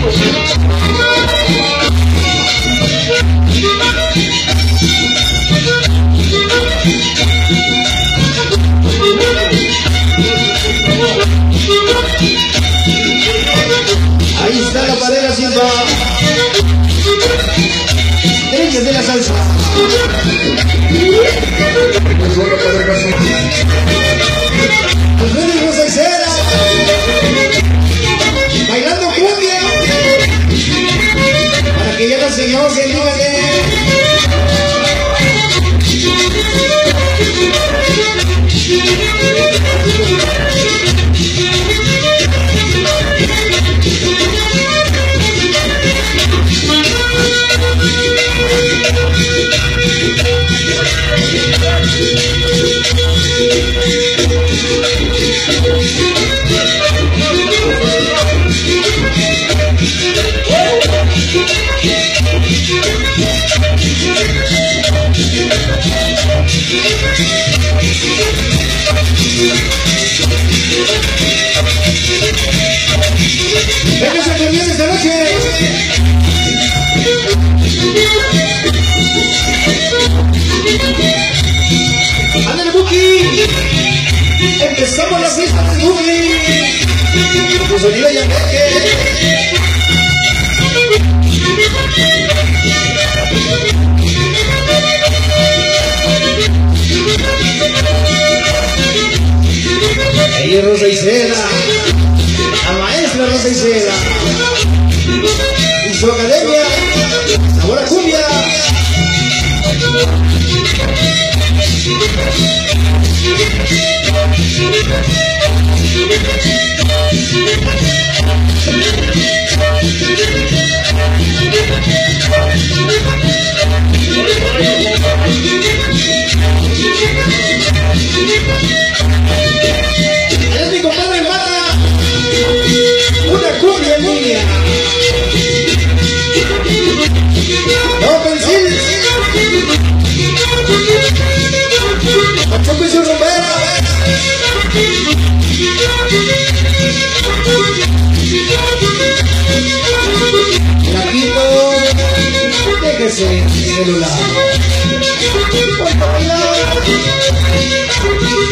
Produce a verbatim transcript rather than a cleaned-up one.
Ahí está la pareja Silva. Reyes de la salsa. Los únicos de cera. Bailando cumbia. Para que ya nos sigamos en Líbane. Venga, se termina esta noche. ¡Ándale, Buki! Empezamos la fiesta de Buki. Con sonido y ambiente. Ella es Rosa Isela, la maestra Rosa Isela, y su academia, Sabor a Cumbia. Es mi compadre Mata, una cumbia en línea. No pensil, Pachuco y su rumbera. Blanquito, déjese celular.